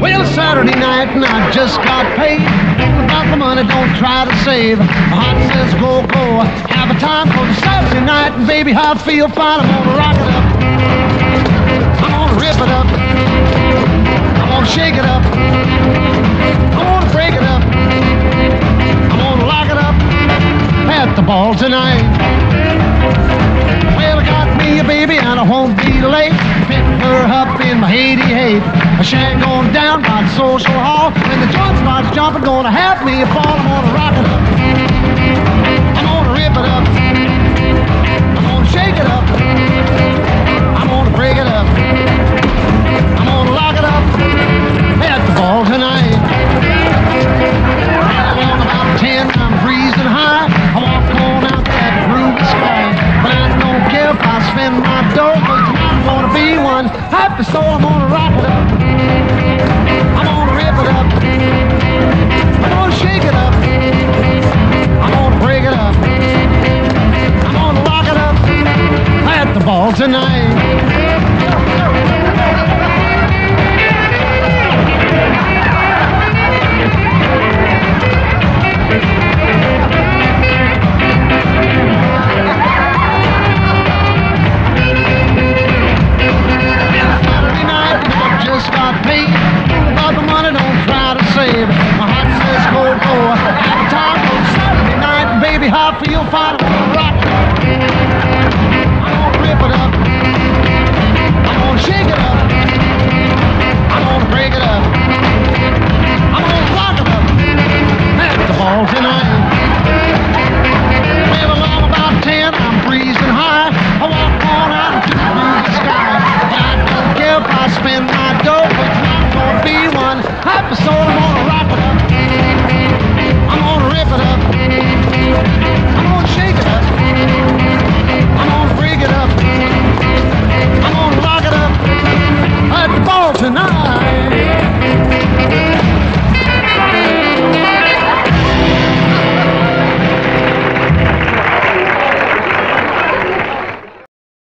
Well, it's Saturday night and I just got paid. Don't about the money, don't try to save. My heart says go, go, have a time for the Saturday night. And baby, how I feel fine, I'm gonna rock it up. I'm gonna rip it up. I'm gonna shake it up. I'm gonna break it up. I'm gonna lock it up at the ball tonight. Well, I got me a baby and I won't be late. Picking her up in my 88. A shag going down by the social hall. When the joint starts jumping, gonna have me a ball. I'm gonna rock it up. I'm gonna rip it up. I'm gonna shake it up. I'm gonna break it up. I'm gonna lock it up at the ball tonight. Along about 10, I'm breezing high. I walk on out that groovy sky. But I don't care if I spend my dough, 'cause tonight I'm gonna be one happy soul. I'm gonna rock it up. I'm gonna rip it up. I'm gonna shake it up. I'm gonna break it up. I'm gonna lock it up at the ball tonight.